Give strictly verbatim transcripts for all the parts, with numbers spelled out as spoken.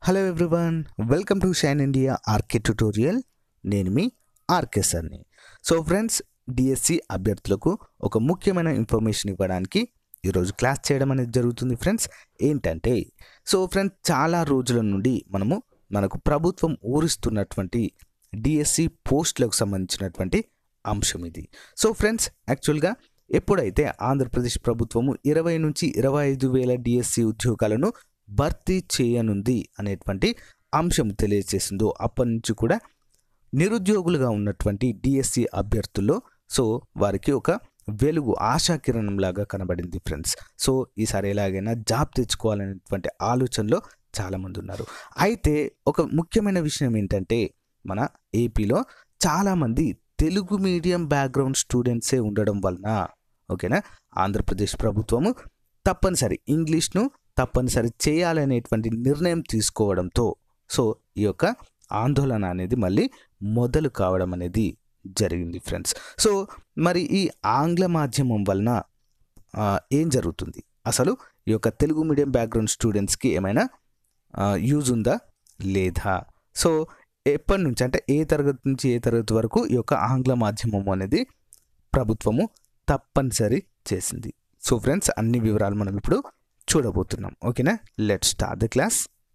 Hello everyone, welcome to Shine India RK tutorial. నేను మీ RK సార్ని. సో ఫ్రెండ్స్, డిఎస్సి అభ్యర్థులకు ఒక ముఖ్యమైన ఇన్ఫర్మేషన్ ఇవ్వడానికి ఈరోజు క్లాస్ చేయడం అనేది జరుగుతుంది. ఫ్రెండ్స్ ఏంటంటే, సో ఫ్రెండ్స్ చాలా రోజుల నుండి మనము మనకు ప్రభుత్వం ఊరిస్తున్నటువంటి డిఎస్సి పోస్టులకు సంబంధించినటువంటి అంశం ఇది. సో ఫ్రెండ్స్, యాక్చువల్గా ఎప్పుడైతే ఆంధ్రప్రదేశ్ ప్రభుత్వము ఇరవై నుంచి ఇరవై ఐదు వేల డిఎస్సి ఉద్యోగాలను భర్తీ చేయనుంది అనేటువంటి అంశం తెలియజేసిందో అప్పటి నుంచి కూడా నిరుద్యోగులుగా ఉన్నటువంటి డిఎస్సి అభ్యర్థుల్లో సో వారికి ఒక వెలుగు ఆశాకిరణం లాగా కనబడింది ఫ్రెండ్స్. సో ఈసారి ఎలాగైనా జాబ్ తెచ్చుకోవాలనేటువంటి ఆలోచనలో చాలామంది ఉన్నారు. అయితే ఒక ముఖ్యమైన విషయం ఏంటంటే, మన ఏపీలో చాలామంది తెలుగు మీడియం బ్యాక్గ్రౌండ్ స్టూడెంట్సే ఉండడం వలన ఓకేనా ఆంధ్రప్రదేశ్ ప్రభుత్వము తప్పనిసరి ఇంగ్లీష్ను తప్పనిసరి చేయాలనేటువంటి నిర్ణయం తీసుకోవడంతో సో ఈ యొక్క ఆందోళన అనేది మళ్ళీ మొదలు కావడం అనేది జరిగింది ఫ్రెండ్స్. సో మరి ఈ ఆంగ్ల మాధ్యమం వలన ఏం జరుగుతుంది, అసలు ఈ యొక్క తెలుగు మీడియం బ్యాక్గ్రౌండ్ స్టూడెంట్స్కి ఏమైనా యూజ్ ఉందా లేదా, సో ఎప్పటి నుంచి అంటే ఏ తరగతి నుంచి ఏ తరగతి వరకు ఈ యొక్క ఆంగ్ల మాధ్యమం అనేది ప్రభుత్వము తప్పనిసరి చేసింది. సో ఫ్రెండ్స్, అన్ని వివరాలు మనం ఇప్పుడు చూడబోతున్నాం. ఓకేనా, let start the class.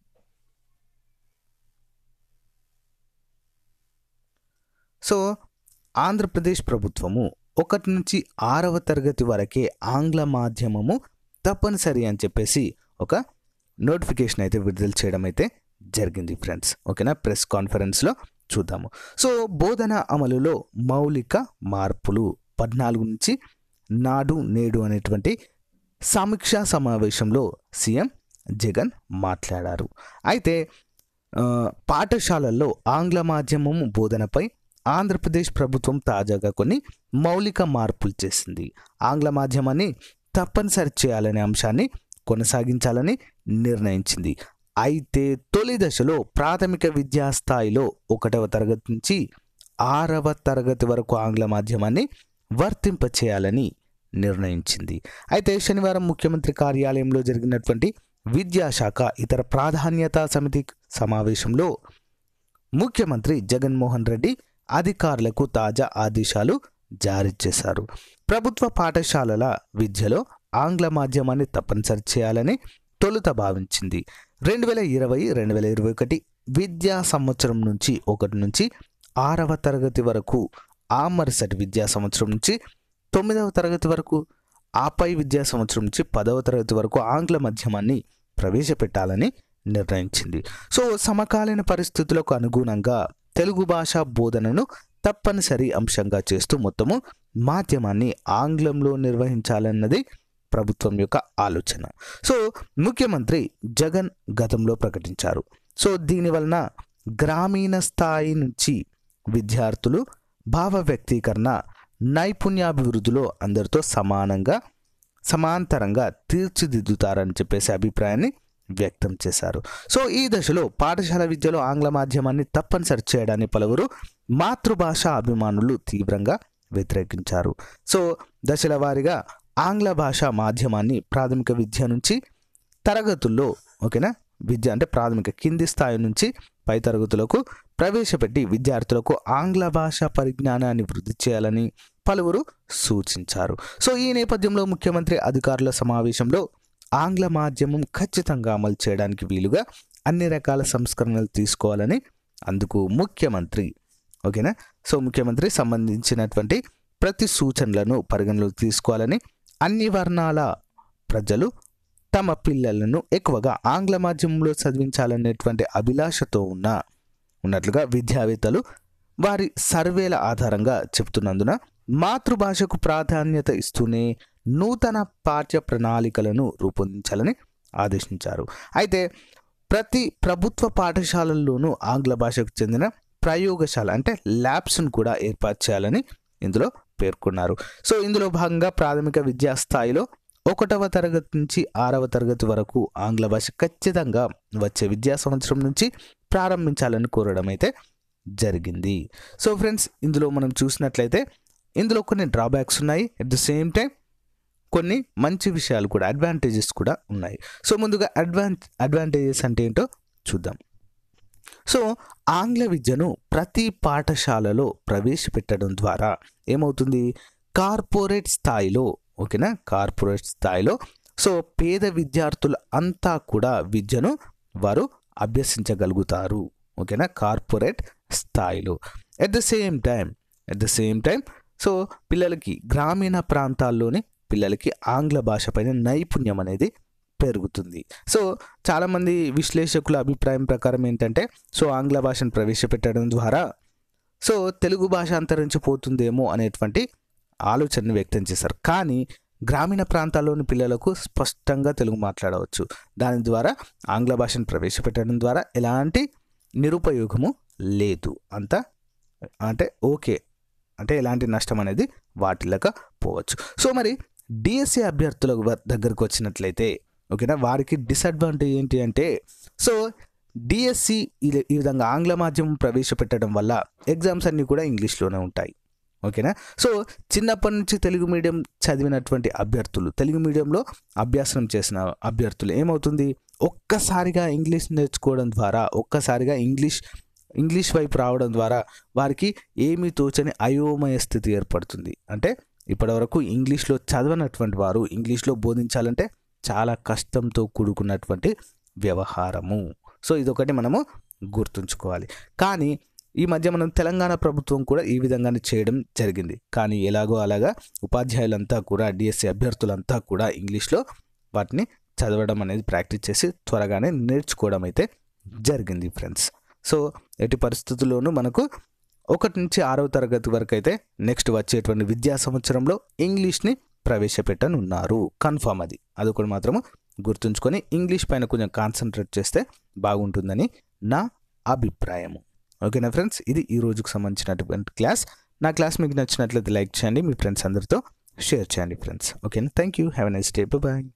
So Andhra Pradesh ప్రభుత్వము ఒకటి నుంచి ఆరవ తరగతి వరకే ఆంగ్ల మాధ్యమము తప్పనిసరి అని చెప్పేసి ఒక నోటిఫికేషన్ అయితే విడుదల చేయడం అయితే జరిగింది ఫ్రెండ్స్. ఓకేనా, ప్రెస్ కాన్ఫరెన్స్లో చూద్దాము. సో బోధన అమలులో మౌలిక మార్పులు పద్నాలుగు నుంచి నాడు నేడు అనేటువంటి సమీక్షా సమావేశంలో సీఎం జగన్ మాట్లాడారు. అయితే పాఠశాలల్లో ఆంగ్ల మాధ్యమం బోధనపై ఆంధ్రప్రదేశ్ ప్రభుత్వం తాజాగా కొన్ని మౌలిక మార్పులు చేసింది. ఆంగ్ల మాధ్యమాన్ని తప్పనిసరి చేయాలనే అంశాన్ని కొనసాగించాలని నిర్ణయించింది. అయితే తొలి దశలో ప్రాథమిక విద్యా స్థాయిలో ఒకటవ తరగతి నుంచి ఆరవ తరగతి వరకు ఆంగ్ల మాధ్యమాన్ని వర్తింపచేయాలని నిర్ణయించింది. అయితే శనివారం ముఖ్యమంత్రి కార్యాలయంలో జరిగినటువంటి విద్యాశాఖ ఇతర ప్రాధాన్యతా సమితి సమావేశంలో ముఖ్యమంత్రి జగన్మోహన్ రెడ్డి అధికారులకు తాజా ఆదేశాలు జారీ చేశారు. ప్రభుత్వ పాఠశాలల విద్యలో ఆంగ్ల మాధ్యమాన్ని తప్పనిసరి చేయాలని తొలుత భావించింది. రెండు వేల ఇరవై రెండు వేల ఇరవై ఒకటి విద్యా సంవత్సరం నుంచి ఒకటి నుంచి ఆరవ తరగతి వరకు, ఆ మరుసటి విద్యా సంవత్సరం నుంచి తొమ్మిదవ తరగతి వరకు, ఆపై విద్యా సంవత్సరం నుంచి పదవ తరగతి వరకు ఆంగ్ల మాధ్యమాన్ని ప్రవేశపెట్టాలని నిర్ణయించింది. సో సమకాలీన పరిస్థితులకు అనుగుణంగా తెలుగు భాష బోధనను తప్పనిసరి అంశంగా చేస్తూ మొత్తము మాధ్యమాన్ని ఆంగ్లంలో నిర్వహించాలన్నది ప్రభుత్వం యొక్క ఆలోచన. సో ముఖ్యమంత్రి జగన్ గతంలో ప్రకటించారు. సో దీనివలన గ్రామీణ స్థాయి నుంచి విద్యార్థులు భావ వ్యక్తీకరణ, నైపుణ్యాభివృద్ధిలో అందరితో సమానంగా సమాంతరంగా తీర్చిదిద్దుతారని చెప్పేసి అభిప్రాయాన్ని వ్యక్తం చేశారు. సో ఈ దశలో పాఠశాల విద్యలో ఆంగ్ల మాధ్యమాన్ని తప్పనిసరి చేయడాన్ని పలువురు మాతృభాష అభిమానులు తీవ్రంగా వ్యతిరేకించారు. సో దశల వారీగా ఆంగ్ల భాష మాధ్యమాన్ని ప్రాథమిక విద్య నుంచి తరగతుల్లో ఓకేనా విద్య అంటే ప్రాథమిక కింది స్థాయి నుంచి పై తరగతులకు ప్రవేశపెట్టి విద్యార్థులకు ఆంగ్ల భాష పరిజ్ఞానాన్ని వృద్ధి చేయాలని పలువురు సూచించారు. సో ఈ నేపథ్యంలో ముఖ్యమంత్రి అధికారుల సమావేశంలో ఆంగ్ల మాధ్యమం ఖచ్చితంగా అమలు చేయడానికి వీలుగా అన్ని రకాల సంస్కరణలు తీసుకోవాలని, అందుకు ముఖ్యమంత్రి ఓకేనా సో ముఖ్యమంత్రి సంబంధించినటువంటి ప్రతి సూచనలను పరిగణలోకి తీసుకోవాలని, అన్ని వర్ణాల ప్రజలు తమ పిల్లలను ఎక్కువగా ఆంగ్ల మాధ్యమంలో చదివించాలనేటువంటి అభిలాషతో ఉన్న ఉన్నట్లుగా విద్యావేత్తలు వారి సర్వేల ఆధారంగా చెబుతున్నందున మాతృభాషకు ప్రాధాన్యత ఇస్తూనే నూతన పాఠ్య ప్రణాళికలను రూపొందించాలని ఆదేశించారు. అయితే ప్రతి ప్రభుత్వ పాఠశాలల్లోనూ ఆంగ్ల భాషకు చెందిన ప్రయోగశాల అంటే ల్యాబ్స్ను కూడా ఏర్పాటు చేయాలని ఇందులో పేర్కొన్నారు. సో ఇందులో భాగంగా ప్రాథమిక విద్యా స్థాయిలో ఒకటవ తరగతి నుంచి ఆరవ తరగతి వరకు ఆంగ్ల భాష ఖచ్చితంగా వచ్చే విద్యా సంవత్సరం నుంచి ప్రారంభించాలని కోరడం అయితే జరిగింది. సో ఫ్రెండ్స్, ఇందులో మనం చూసినట్లయితే ఇందులో కొన్ని డ్రాబ్యాక్స్ ఉన్నాయి, అట్ ద సేమ్ టైం కొన్ని మంచి విషయాలు కూడా అడ్వాంటేజెస్ కూడా ఉన్నాయి. సో ముందుగా అడ్వాన్ అడ్వాంటేజెస్ అంటే ఏంటో చూద్దాం. సో ఆంగ్ల విద్యను ప్రతి పాఠశాలలో ప్రవేశపెట్టడం ద్వారా ఏమవుతుంది, కార్పొరేట్ స్థాయిలో, ఓకేనా, కార్పొరేట్ స్థాయిలో సో పేద విద్యార్థులు అంతా కూడా విద్యను వారు అభ్యసించగలుగుతారు, ఓకేనా, కార్పొరేట్ స్థాయిలో. At the same time at the same time so పిల్లలకి గ్రామీణ ప్రాంతాల్లోని పిల్లలకి ఆంగ్ల భాష పైన నైపుణ్యం అనేది పెరుగుతుంది. సో చాలామంది విశ్లేషకుల అభిప్రాయం ప్రకారం ఏంటంటే సో ఆంగ్ల భాషను ప్రవేశపెట్టడం ద్వారా సో తెలుగు భాష అంతరించిపోతుందేమో అనేటువంటి ఆలోచనను వ్యక్తం చేశారు. కానీ గ్రామీణ ప్రాంతాల్లోని పిల్లలకు స్పష్టంగా తెలుగు మాట్లాడవచ్చు. దాని ద్వారా ఆంగ్ల భాషను ప్రవేశపెట్టడం ద్వారా ఎలాంటి నిరుపయోగము లేదు, అంత అంటే ఓకే, అంటే ఎలాంటి నష్టం అనేది వాటిల్లకపోవచ్చు. సో మరి డిఎస్సి అభ్యర్థుల దగ్గరకు వచ్చినట్లయితే, ఓకేనా, వారికి డిసడ్వాంటేజ్ ఏంటి అంటే సో డిఎస్సి ఈ విధంగా ఆంగ్ల మాధ్యమం ప్రవేశపెట్టడం వల్ల ఎగ్జామ్స్ అన్నీ కూడా ఇంగ్లీష్లోనే ఉంటాయి, ఓకేనా. సో చిన్నప్పటి నుంచి తెలుగు మీడియం చదివినటువంటి అభ్యర్థులు, తెలుగు మీడియంలో అభ్యాసనం చేసిన అభ్యర్థులు ఏమవుతుంది, ఒక్కసారిగా ఇంగ్లీష్ నేర్చుకోవడం ద్వారా, ఒక్కసారిగా ఇంగ్లీష్ ఇంగ్లీష్ వైపు రావడం ద్వారా వారికి ఏమీ తోచని అయోమయ స్థితి ఏర్పడుతుంది. అంటే ఇప్పటివరకు ఇంగ్లీష్లో చదవనటువంటి వారు ఇంగ్లీష్లో బోధించాలంటే చాలా కష్టంతో కూడుకున్నటువంటి వ్యవహారము. సో ఇదొకటి మనము గుర్తుంచుకోవాలి. కానీ ఈ మధ్య మనం తెలంగాణ ప్రభుత్వం కూడా ఈ విధంగానే చేయడం జరిగింది. కానీ ఎలాగో అలాగా ఉపాధ్యాయులంతా కూడా, డిఎస్సి అభ్యర్థులంతా కూడా ఇంగ్లీష్లో వాటిని చదవడం అనేది ప్రాక్టీస్ చేసి త్వరగానే నేర్చుకోవడం అయితే జరిగింది ఫ్రెండ్స్. సో ఎట్టి పరిస్థితుల్లోనూ మనకు ఒకటి నుంచి ఆరవ తరగతి వరకు అయితే నెక్స్ట్ వచ్చేటువంటి విద్యా సంవత్సరంలో ఇంగ్లీష్ని ప్రవేశపెట్టనున్నారు, కన్ఫామ్. అది అదొకటి మాత్రము గుర్తుంచుకొని ఇంగ్లీష్ పైన కొంచెం కాన్సన్ట్రేట్ చేస్తే బాగుంటుందని నా అభిప్రాయము. ఓకేనా ఫ్రెండ్స్, ఇది ఈ రోజుకు సంబంధించినటువంటి క్లాస్. నా క్లాస్ మీకు నచ్చినట్లయితే లైక్ చేయండి, మీ ఫ్రెండ్స్ అందరితో షేర్ చేయండి ఫ్రెండ్స్. ఓకేనా, thank you, have a nice day, bye.